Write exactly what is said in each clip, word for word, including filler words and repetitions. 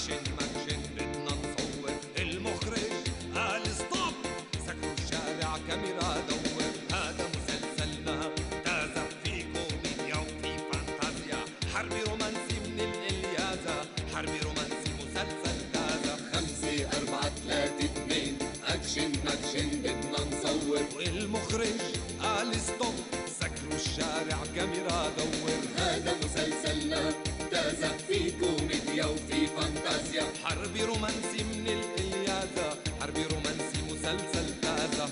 اكشن ماكشن بدنا نصور. المخرج قال ستوب، سكروا الشارع كاميرا دور. هذا مسلسلنا تازة، في كوميديا وفي فانتازيا، حربي رومانسي من الإلياذة، حربي رومانسي مسلسل تازة. خمسة أربعة ثلاثة اثنين أكشن ماكشن بدنا نصور. والمخرج قال ستوب، سكروا الشارع كاميرا دور. هذا مسلسلنا تازة، في كوميديا وفي فانتازيا، حربي رومانسي من الإلياذة، حربي رومانسي مسلسل تازة.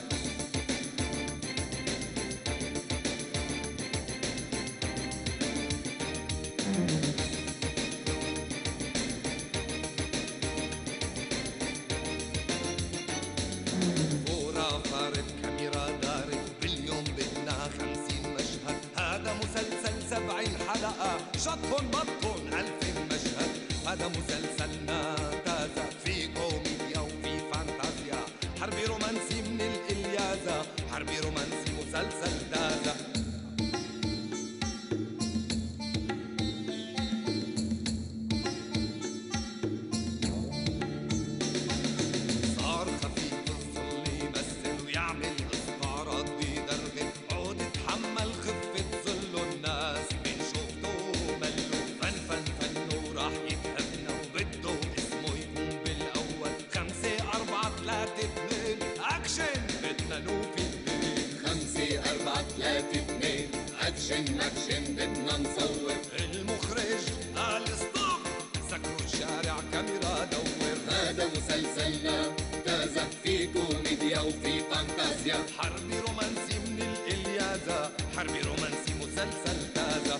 فورا فارت كاميرا دارت، باليوم بدنا خمسين مشهد. هذا مسلسل سبعين حلقة، شطهم بطهم ألفين مشهد. هذا مسلسلنا تازة، في كوميديا وفي فانتازيا، حربي رومانسي من الإلياذة، حربي رومانسي مسلسل تازة. صار خفيف الظل يمثل ويعمل استعراض بيدرغل، عود اتحمل خفة ظله، الناس من شوفته ملوا. فن فن فنه راح يفهمنا، وبده اسمه يكون بالأول. خمسة أربعة ثلاثة اثنين أكشن بدنا نوفي الدين. خمسة أربعة ثلاثة اثنين أكشن ماكشن بدنا نصور. المخرج قال ستوب، سكروا الشارع كاميرا دور. هذا مسلسلنا تازة، في كوميديا وفي فانتازيا، حربي رومانسي من الإلياذة، حربي رومانسي مسلسل تازة.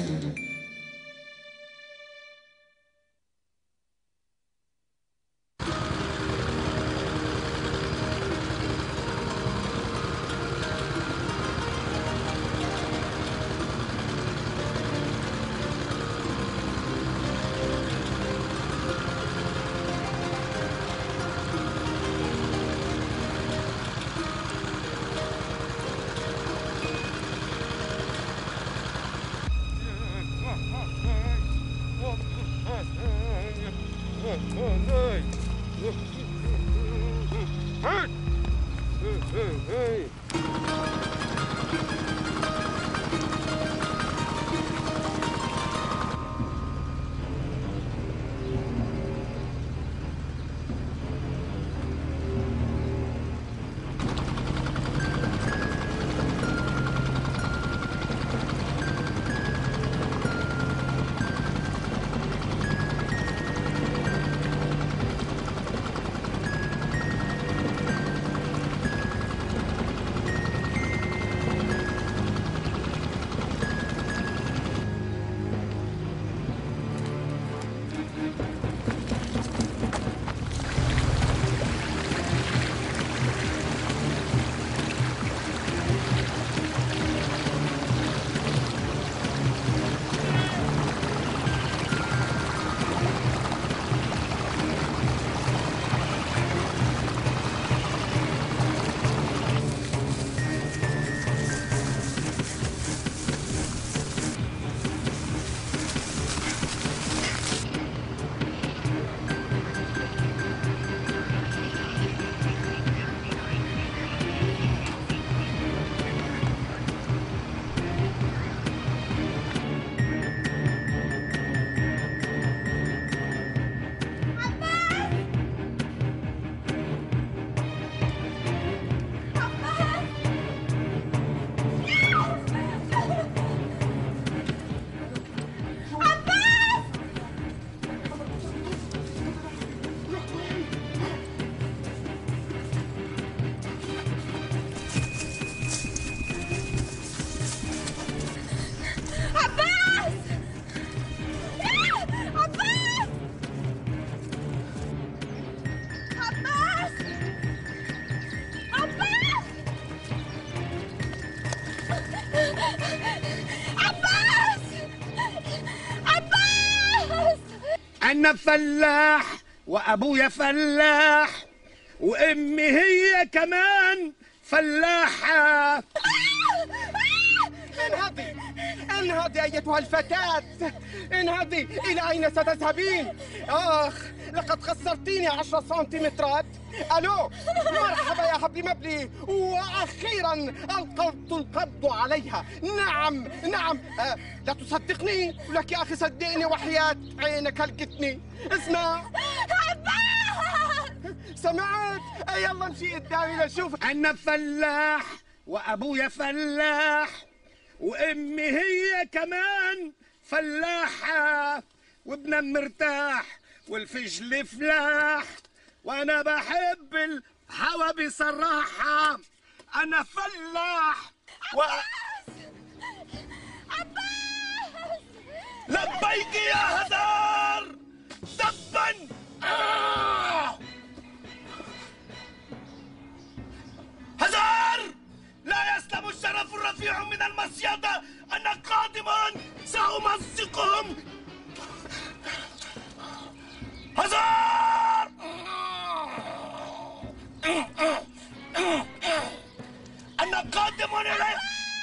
أنا فلاح وأبويا فلاح وأمي هي كمان فلاحة. انهضي انهضي أيتها الفتاة، انهضي. إلى أين ستذهبين؟ آخ، لقد خسرتيني عشر سنتيمترات. ألو، مرحبا يا حبلي مبلي، وأخيرا ألقيت القبض عليها. نعم نعم. آه لا تصدقني، لك يا أخي صدقني وحياة عينك هلقتني. اسمع. سمعت؟ يلا امشي قدامي لشوف. أنا فلاح وأبويا فلاح وأمي هي كمان فلاحة، وابنها مرتاح والفجل فلاح، وأنا بحب الهوا بصراحة. أنا فلاح و... لبيك يا هدار دبا. آه! هزار! لا يسلم الشرف الرفيع من المصيدة. أنا قادم سأمزقهم. هزار! أنا قادم إليه.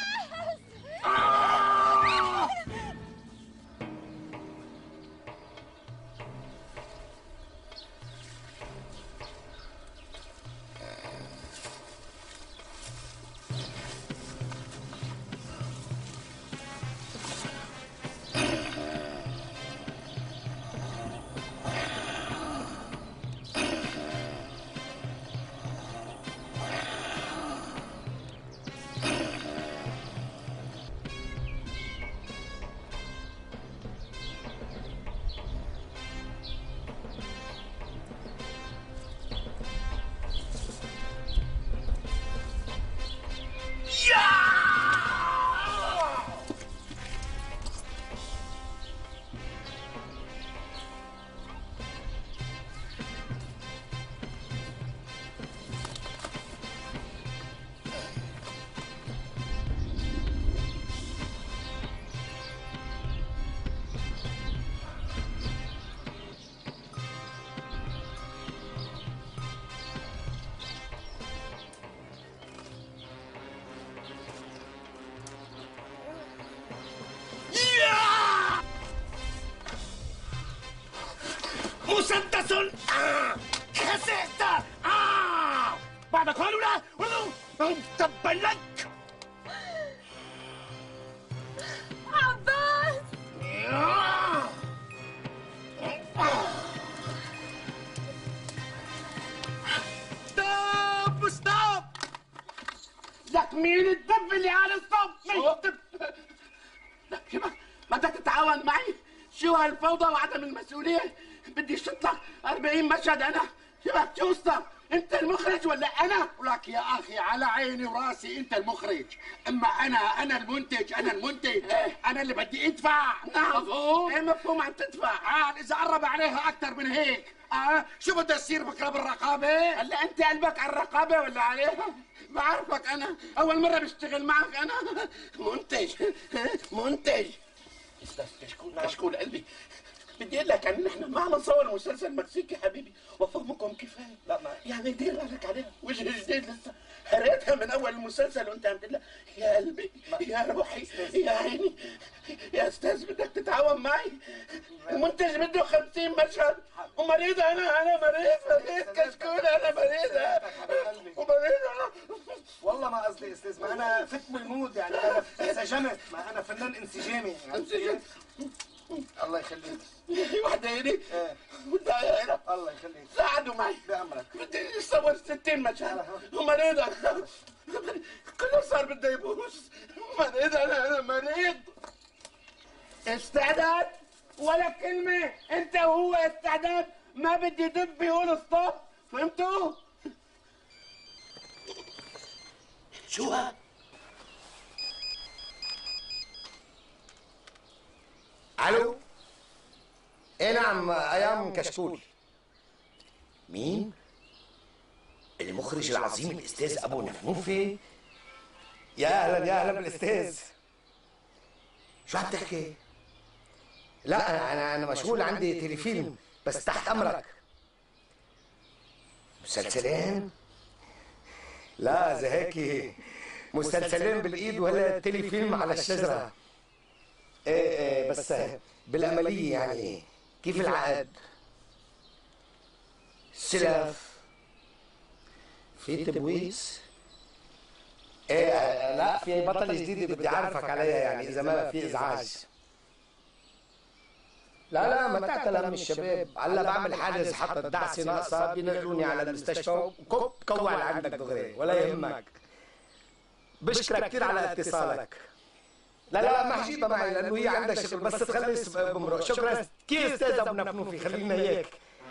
مسدس. آه! خسرت. آه! بعدك هؤلاء تبا لك. عباس. ستوب ستوب. لك مين الدب اللي على الصف؟ مين الدب؟ لك شبك بدك تتعاون معي؟ شو هالفوضى وعدم المسؤولية؟ بدي اشتغل أربعين مشهد أنا. شبك شو صار؟ أنت المخرج ولا أنا؟ ولك يا أخي على عيني وراسي أنت المخرج، أما أنا أنا المنتج. أنا المنتج. إيه؟ أنا اللي بدي أدفع. نعم مفهوم؟ إيه مفهوم عم تدفع. عاد إذا قرب عليها أكثر من هيك آه شو بدها تصير بكره بالرقابة؟ هلا أنت قلبك على الرقابة ولا عليها؟ بعرفك أنا، أول مرة بشتغل معك أنا. منتج منتج. استاذ كشكول. كشكول قلبي، بدي اقول لك ان نحن ما عم نصور مسلسل مكسيكي حبيبي، وفهمكم كفايه. لا ما يعني دير بالك عليها، وجه جديد لسه هريتها من اول المسلسل وانت عم تقول لها يا قلبي يا روحي يا عيني. يا استاذ بدك تتعاون معي، المنتج بده خمسين مشهد ومريض. انا انا مريض مريض كشكول. انا مريض ومريض انا. والله ما قصدي استاذ، ما انا فت بالمود يعني، انا انسجمت، ما انا فنان انسجامي يعني. الله يخليك. وحده هيني. ايه بدها هنا. الله يخليك. ساعدوا معي بأمرك. بدي اصور ستين مشهد ومريض انا. كله صار بده يبوس. مريض انا انا مريض. استعداد ولا كلمة. انت وهو استعداد. ما بدي دب يقول ستوب. فهمتوا؟ شو ها؟ الو. ايه نعم ايام كشكول. مين؟ المخرج العظيم الاستاذ ابو نفنوفه. يا اهلا يا اهلا بالاستاذ. شو عم تحكي؟ لا انا انا انا مشغول، عندي تليفيلم بس تحت امرك. مسلسلين؟ لا زي هيك مسلسلين بالايد ولا تيلي فيلم على الشجره. ايه ايه بس بالعمليه يعني كيف العقد؟ سلف في تبويس؟ ايه لا في بطل جديده بدي اعرفك عليها يعني اذا ما في ازعاج. لا لا ما تعتل هم الشباب، هلا بعمل حادث حتى الدعسه ناقصه بينقلوني على المستشفى وكب كوع عندك دغري ولا يهمك. بشكرك كثير على اتصالك. لا لا ما حجيبها معي لانه هي عندها شغل بس تخلص بمرق. شكرا كيف استاذ ابو نفنوفي خلينا هيك.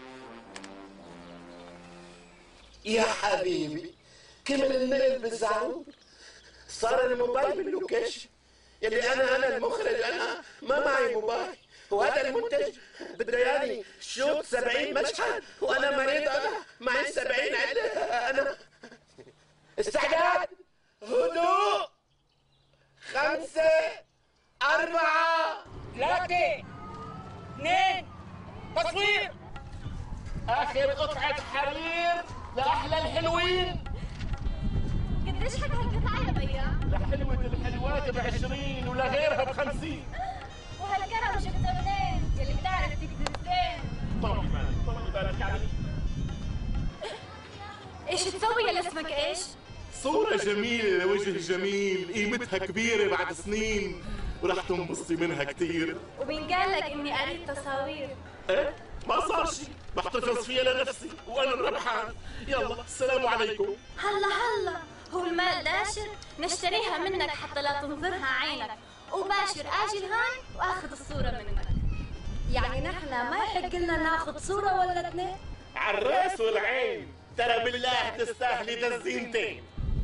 يا حبيبي كمل النقل بالزعرور، صار الموبايل باللوكيشن. يلي انا انا المخرج انا ما معي موبايل، وهذا المنتج بده ياني شوت سبعين مشهد وانا مريض انا معي سبعين عده. انا استعداد، هدوء، خمسة أربعة ثلاثة اثنين تصوير. آخر قطعة حرير لأحلى الحلوين. قديش حق هالقطعة يا بيا؟ لحلوة الحلوات بعشرين ولغيرها بخمسين. وهالكرم جبته منين؟ يلي بتعرف تقدر زين. طولي بالك طولي بالك يعني. ايش تسوي يا اسمك ايش؟ صورة جميلة لوجه جميل قيمتها كبيرة بعد سنين ورح تنبسطي منها كتير. ومين قال لك اني قريت تصاوير؟ ايه ما صار شيء، بحتفظ فيها لنفسي وانا الربحان. يلا السلام عليكم. هلا هلا هو المال داشر، نشتريها منك حتى لا تنظرها عينك، وباشر اجي هاي واخذ الصورة منك. يعني نحن ما يحق لنا ناخذ صورة ولا اثنين؟ على الراس والعين، ترى بالله تستاهلي دزينتين.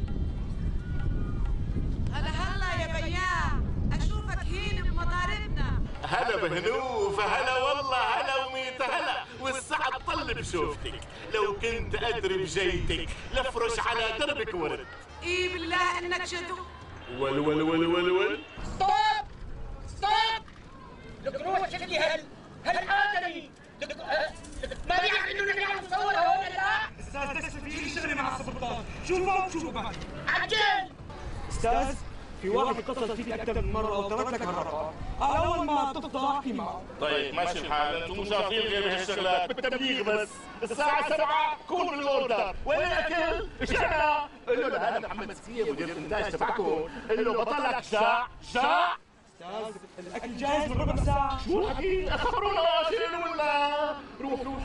هلا هلا يا بياع، اشوفك هين بمضاربنا. هلا بهنوف، هلا والله هلا وميت هلا، والسعد طل بشوفتك. لو كنت ادري بجيتك لافرش على دربك ورد. اي بالله انك شدو. ول ول ول ول ول ستوب ستوب. لك روح شكلي هال هالآدمي لك ما بيعرف انه نحن عم نصور هون لا؟ استاذ تكسب في شغله مع السلطات، شوفوا شوفوا بعد. عجل استاذ في واحد اتصل فيك اكثر من مره وترك لك هالرقم، اول ما تفضى احكي معه. طيب ماشي الحال، انتم مش عارفين غير بهالشغلات بالتبليغ بس. الساعة سبعة كون بالاوردر، وين الاكل؟ اشعنا؟ قل له لا انا محمد سيف مدير الانتاج تبعكم، قل له بطلك جاع جاع. استاذ الاكل جاهز من ربع ساعه. شو حكيت؟ اخبرونا شيلوا ولا روح روح.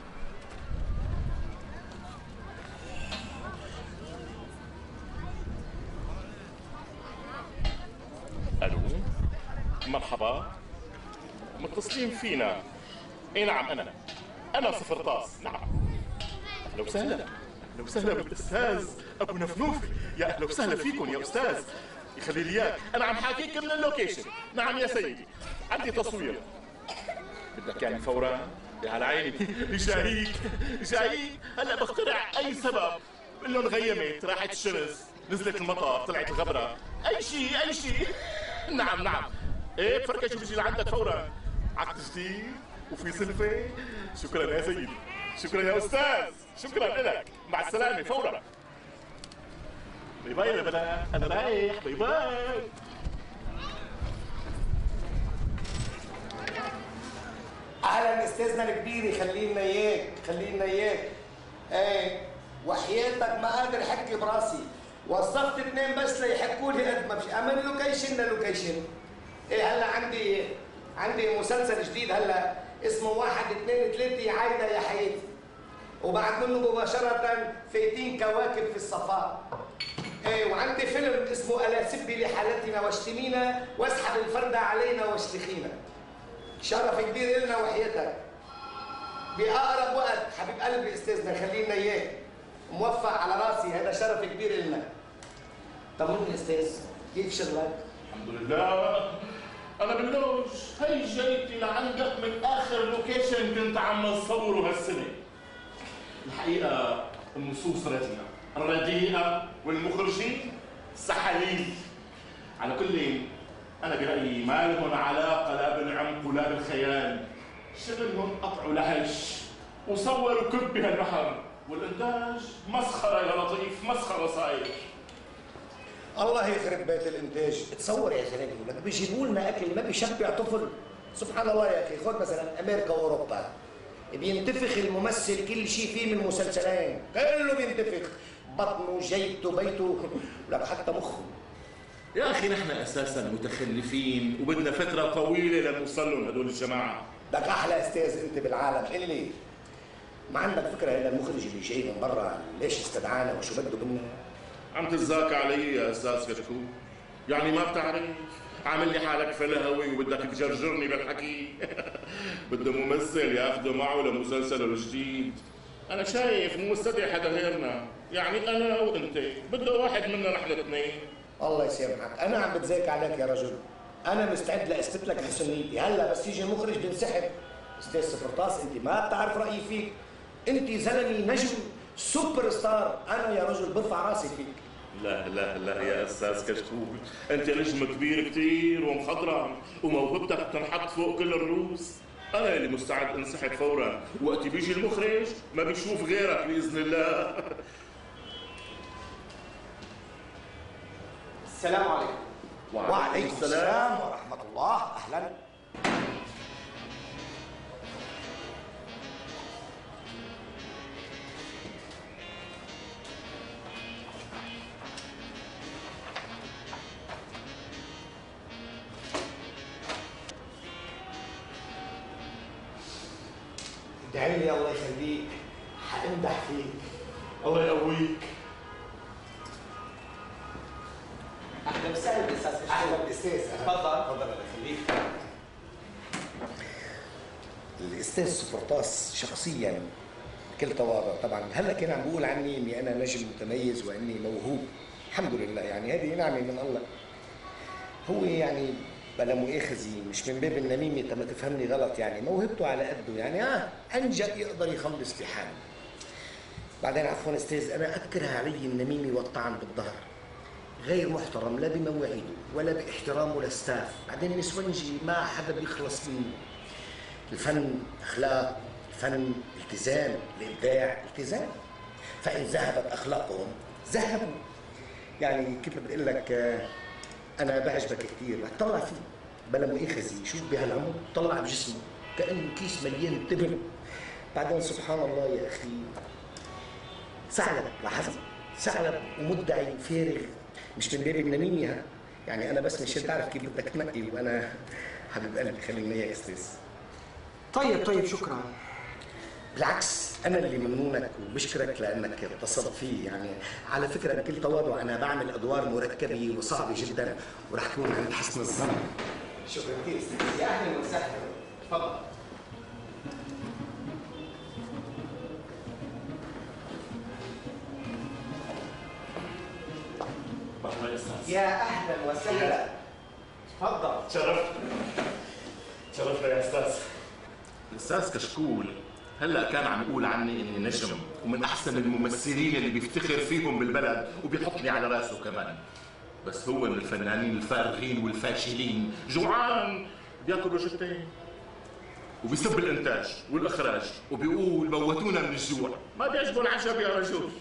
الو مرحبا، متصلين فينا. اي نعم انا انا صفر طاس. نعم اهلا وسهلا اهلا وسهلا بالاستاذ ابو نفنوف. يا اهلا وسهلا فيكم يا استاذ، يخلي لي اياك. انا عم حاكيك من اللوكيشن. نعم يا سيدي عندي تصوير. بدك يعني فورا؟ يا على عيني. جايك جايك هلا بخترع اي سبب. بقول لهم غيمت، راحت الشمس، نزلت المطر، طلعت الغبره، اي شيء اي شيء. نعم نعم ايه فركش وبيجي لعندك فورا. عقد جديد وفي سلفه. شكرا يا سيدي، شكرا يا استاذ، شكرا لك. مع السلامه فورا. باي باي يا بنات، انا رايح. باي باي. اهلا استاذنا الكبير، خلينا اياك خلينا اياك. ايه وحياتك ما قادر احكي براسي، وظفت اثنين بس ليحكوا لي قد ما بشي، من لوكيشن للوكيشن. ايه هلا عندي عندي مسلسل جديد هلا اسمه واحد اثنين ثلاثة يا عايدة يا حياتي، وبعد منه مباشرة فايتين كواكب في الصفاء. ايه وعندي فيلم اسمه ألا سبي لحالتنا واشتمينا واسحب الفردة علينا واشتخينا. شرف كبير إلنا وحياتك. بأقرب وقت حبيب قلبي استاذنا خلينا اياك. موفق على راسي، هذا شرف كبير إلنا. طمني استاذ كيف شغلك؟ الحمد لله انا باللوج. هي جيتي لعندك من اخر لوكيشن كنت عم نصوره هالسنه. الحقيقه النصوص رديئه الرديئه والمخرجين سحالين. على كل انا برايي ما لهم علاقه لا بالعمق ولا بالخيال، شغلهم قطعوا لهش وصوروا كب بهالبحر، والانتاج مسخره يا لطيف، مسخره صاير. الله يخرب بيت الانتاج. تصور يا زلمه لما بيجيبوا لنا اكل ما بيشبع طفل. سبحان الله يا اخي. خذ مثلا امريكا واوروبا، بينتفخ الممثل كل شيء فيه من مسلسلين، كله بينتفخ، بطنه جيبته بيته لك حتى مخه. يا اخي نحن اساسا متخلفين وبدنا فتره طويله لنوصل لهم هدول الجماعه. لك احلى استاذ انت بالعالم. قل لي ما عندك فكره هذا المخرج اللي جاي من برا ليش استدعانا وشو بده منا؟ عم تتذاكى علي يا استاذ كشكول؟ يعني ما بتعرف؟ عامل لي حالك فلهوي وبدك تجرجرني بالحكي. بده ممثل ياخده معه لمسلسله الجديد. انا شايف مو مستدعي حدا غيرنا، يعني انا وانت بده واحد منا نحن الاثنين. الله يسامحك، انا عم بتذاكى عليك يا رجل. انا مستعد لاثبت لك حسن نيتي، هلا بس يجي مخرج بنسحب. استاذ سفرطاس انت ما بتعرف رايي فيك، انت زلمه نجم سوبر ستار، انا يا رجل برفع راسي فيك. لا لا لا يا استاذ كشكول، انت نجم كبير كثير ومخضرم وموهبتك بتنحط فوق كل الرؤوس. انا اللي مستعد انسحب فورا، وقت بيجي المخرج ما بيشوف غيرك باذن الله. السلام عليكم. وعليكم السلام ورحمه الله. اهلا. ادعي لي الله يخليك، حامدح فيك. الله يقويك. اهلا وسهلا بالاستاذ. اهلا بالاستاذ. تفضل تفضل الله يخليك. الاستاذ سفرطاس شخصيا بكل تواضع طبعا هلا كان عم بيقول عني اني انا نجم متميز واني موهوب. الحمد لله، يعني هذه نعمه من الله. هو يعني بلا مؤاخذه مش من باب النميمه تما تفهمني غلط، يعني موهبته على قده، يعني اه انجا يقدر يخلص لحاله. بعدين عفوا استاذ، انا اكره علي النميمه والطعن بالظهر. غير محترم لا بمواعيده ولا باحترامه للستاف. بعدين النسونجي ما حدا بيخلص منه. الفن اخلاق، الفن التزام، الابداع التزام. فان ذهبت اخلاقهم ذهبوا. يعني كيف بقول لك، انا بعجبك كثير، طلع فيه بلا مؤاخذه، شوف بهالعمر طلع بجسمه كانه كيس مليان تبن. بعدين سبحان الله يا اخي ثعلب، لاحظت؟ ثعلب ومدعي فارغ، مش من باب النميمه. يعني انا بس مش تعرف كيف بدك تنقي، وانا حبيب قلبي خلينا اياه يا استاذ. طيب طيب شكرا. بالعكس انا اللي ممنونك وبشكرك لانك اتصلت فيه. يعني على فكره بكل تواضع انا بعمل ادوار مركبه وصعبه جدا وراح تكون عند حسن الظن. شكرا كثير استاذ. يا اهلا وسهلا. تفضل. يا اهلا وسهلا. تفضل. تشرفت. تشرفنا يا استاذ. الاستاذ كشكول هلا كان عم يقول عني اني نجم ومن احسن الممثلين اللي بيفتخر فيهم بالبلد وبيحطني على راسه كمان. بس هو من الفنانين الفارغين والفاشلين، جوعان بياكل رجلتين وبيسب الانتاج والاخراج وبيقول موتونا من الجوع. ما بيعجبه العجب يا رجل.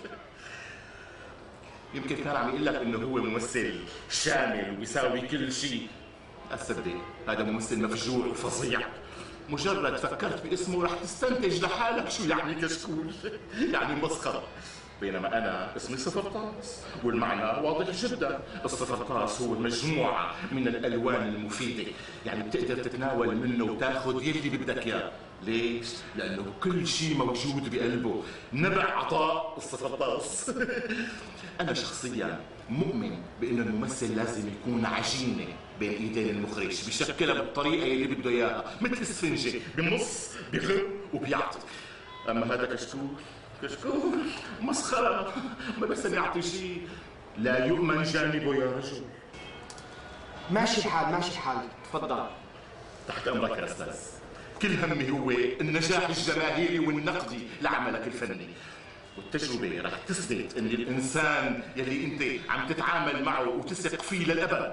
يمكن كان عم يقول لك انه هو ممثل شامل وبيساوي كل شيء. اصدق هذا ممثل مفجوع وفظيع. مجرد فكرت باسمه رح تستنتج لحالك شو يعني كشكول. يعني مسخره. بينما انا اسمي سفرطاس والمعنى واضح جدا. السفرطاس هو مجموعه من الالوان المفيده، يعني بتقدر تتناول منه وتاخذ يلي بدك اياه. ليش؟ لانه كل شيء موجود بقلبه. نبع عطاء السفرطاس. انا شخصيا مؤمن بانه الممثل لازم يكون عجينه بين ايدين المخرج، بشكلها بالطريقه اللي بده اياها، مثل اسفنجه، بنص بيغب وبيعطي. اما هذا كشكول، كشكول مسخره، ما بس يعطي شيء لا يؤمن جانبه يا رجل. ماشي الحال ماشي الحال. تفضل. تحت امرك يا استاذ. كل همي هو النجاح الجماهيري والنقدي لعملك الفني. والتجربة رح تثبت ان الانسان يلي انت عم تتعامل معه وتثق فيه للابد.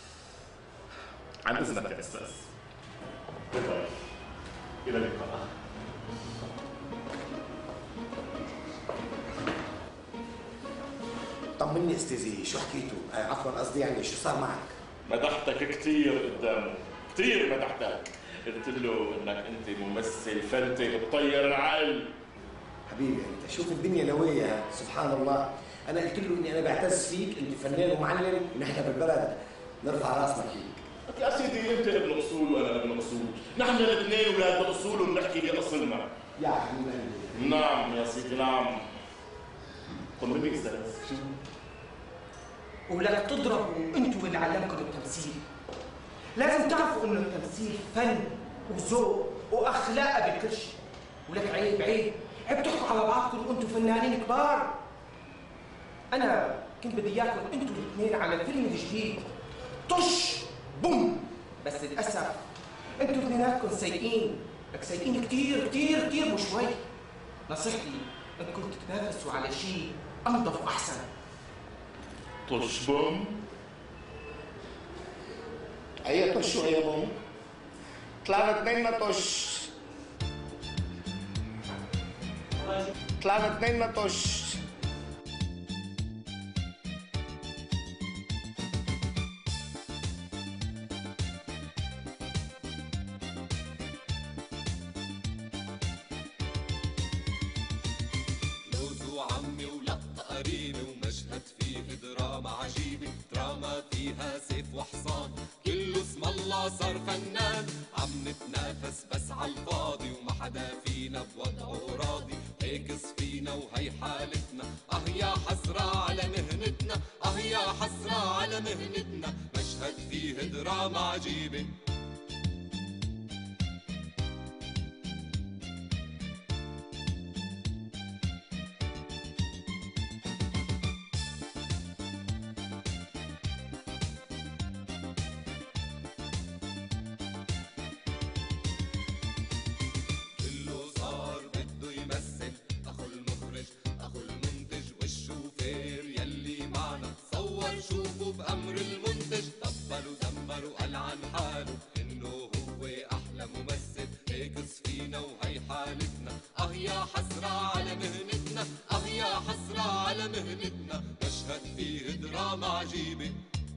عن اذنك يا استاذ. الى اللقاء. طمني استاذي، شو حكيتوا؟ آه عفوا قصدي يعني شو صار معك؟ مدحتك كثير قدامه، كثير مدحتك، قلت له انك انت ممثل فلتة بتطير العقل. حبيبي انت شوف الدنيا نوايا، سبحان الله. انا قلت له اني انا بعتز فيك، انت فنان ومعلم ونحن بالبلد نرفع راسنا فيك. يا سيدي انت ابن اصول وانا ابن اصول، نحن الاثنين اولاد الاصول وبنحكي باصلنا. يا حبيبي. نعم يا سيدي نعم. طمني استاذ. شو؟ ولك تضربوا انتوا اللي علمكم التمثيل. لازم تعرفوا انه التمثيل فن وذوق واخلاق بكل شيء. ولك عيب عيب عيب تحكوا على بعضكم وانتوا فنانين كبار. انا كنت بدي اياكم انتوا الاثنين على الفيلم الجديد طش بوم، بس للاسف انتوا اثنيناتكم سيئين، لك سيئين كثير كثير كثير مو شوي. نصيحتي انكم تتنافسوا على شيء انظف واحسن. طش بوم؟ اي طش واي بوم؟ طلعنا اثنين طش. طلعنا اثنين طش. صار فنان، عم نتنافس بس عالفاضي وما حدا فينا بوضعه راضي، هيك صفينا وهي حالتنا، اه يا حسرة على مهنتنا، اه يا حسرة على مهنتنا، مشهد فيه دراما عجيبة. شوفوا بأمر المنتج، طبلوا زمروا قال عن حاله إنه هو أحلى ممثل، هيك صفينا وهي حالتنا، آه يا حسرة على مهنتنا، آه يا حسرة على مهنتنا، مشهد فيه دراما عجيبة.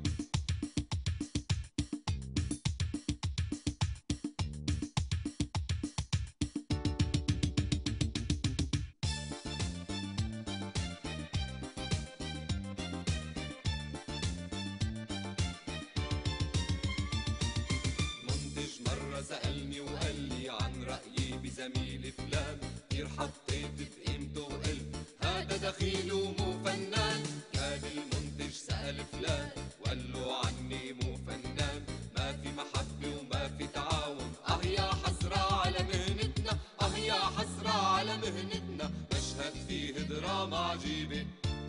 سألني وقال لي عن رأيي بزميلي فلان، كتير حطيت بقيمته وقلت هذا دخيل ومو فنان. كان المنتج سأل فلان وقال له عني مو فنان، ما في محبة وما في تعاون، اه يا حسرة على مهنتنا، اه يا حسرة على مهنتنا، مشهد فيه دراما عجيبة.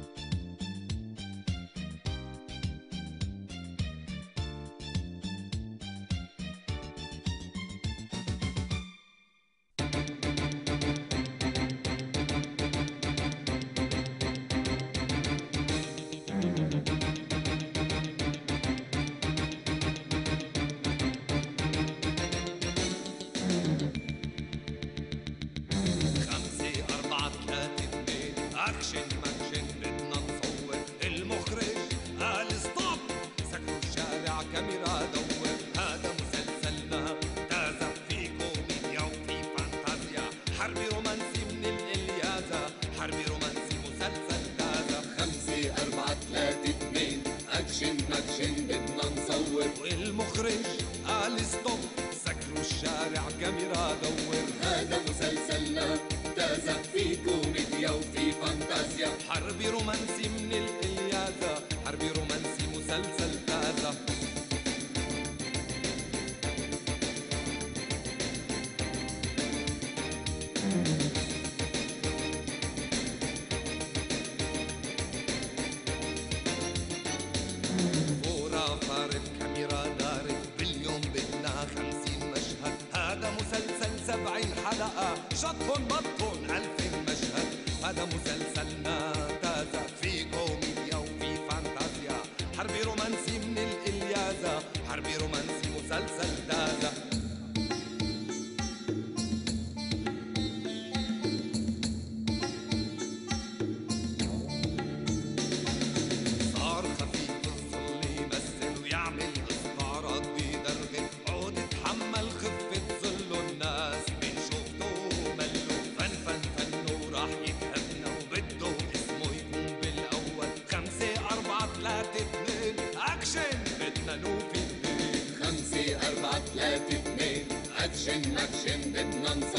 اكشن ماكشن بدنا نصور، المخرج قال ستوب، سكروا الشارع كاميرا دور، هذا مسلسلنا تازا، في كوميديا وفي فانتازيا، حربي رومانسي من الالياذة، حربي رومانسي مسلسل تازا. خمسة أربعة ثلاثة اثنين اكشن ماكشن بدنا نصور، والمخرج قال ستوب، سكروا الشارع كاميرا دور، هذا مسلسلنا تازا، في كوميديا وفي فانتازيا، حربي رومانسي من الإلياذة، حربي رومانسي مسلسل تازا. فورا فارت كاميرا دارت، باليوم بدنا خمسين مشهد، هذا مسلسل سبعين حلقة، شطهم بطهم ألفين مشهد، هذا مسلسلنا تازا، في كوميديا وفي فانتازيا، حربي رومانسي من الإلياذة، حربي رومانسي مسلسل تازا. اكشن اكشن بدنا نصور